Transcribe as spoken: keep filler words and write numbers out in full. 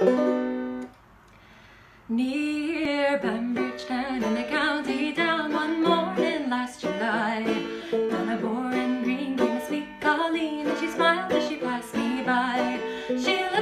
Near Bridgetown in the county down one morning last July, down a boring green came a sweet Colleen, and she smiled as she passed me by. She